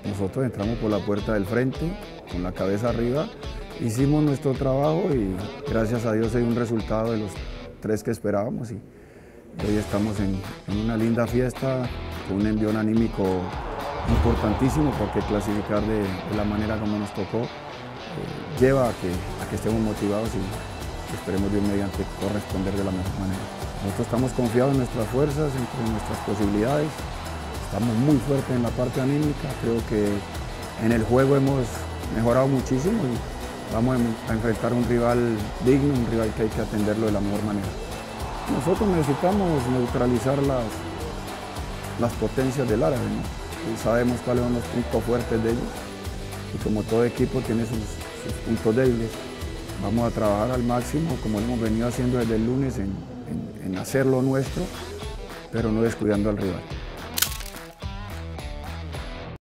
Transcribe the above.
Nosotros entramos por la puerta del frente, con la cabeza arriba, hicimos nuestro trabajo y gracias a Dios hay un resultado de los 3 que esperábamos y hoy estamos en una linda fiesta, con un envión anímico importantísimo porque clasificar de la manera como nos tocó lleva a que estemos motivados y esperemos Dios mediante corresponder de la mejor manera. Nosotros estamos confiados en nuestras fuerzas, en nuestras posibilidades, estamos muy fuertes en la parte anímica, creo que en el juego hemos mejorado muchísimo y vamos a enfrentar un rival digno, un rival que hay que atenderlo de la mejor manera. Nosotros necesitamos neutralizar las potencias del árabe, ¿no? Y sabemos cuáles son los puntos fuertes de ellos y como todo equipo tiene sus puntos débiles. Vamos a trabajar al máximo, como lo hemos venido haciendo desde el lunes, en hacer lo nuestro, pero no descuidando al rival.